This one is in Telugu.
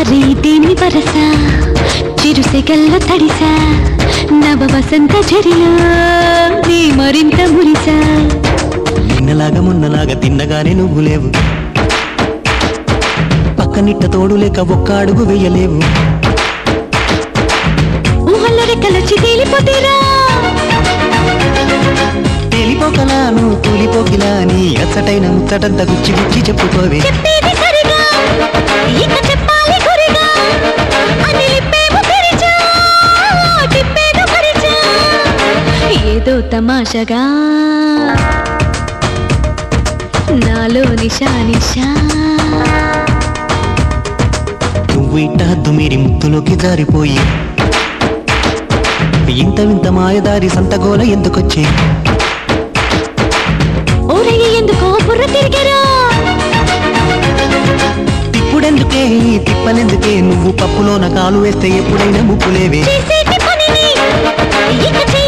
రీతిని వరస చిరుసెగల్లో తడిసా నవ వసంత జరిలో నీ మరింత మురిసా నిన్నలాగా మొన్నలాగా తిన్నగానే నువ్వు లేవు పక్కనిట్ట తోడు లేక ఒక్క అడుగు వెయ్యలేవు ఊహల్లో రెక్కలొచ్చి తేలిపోతేరా తేలిపోకలా నువ్వు తూలిపోకిలా నీ అచ్చటైన ముచ్చటంతా గుచ్చి గుచ్చి చెప్పుకోవే చెప్పేది సరిగా ఇక చెప్పాలి గురిగా అని లిప్పేమో తెరిచా తిప్పేదో పరిచా ఏదో తమాషగా నాలో నిషా నిషా నువ్వు ఇట్ట హద్దు మీరి ముత్తులోకి జారిపోయి ఇంత వింత మాయదారి సంతగోల ఎందుకొచ్చే ఓరయ్య ఎందుకో బుర్ర తిరిగరా తిప్పుడెందుకే తిప్పలెందుకే నువ్వు పప్పులోన కాలు వేస్తే ఎప్పుడైనా ముప్పులేవే చేసేటి పనిని ఇక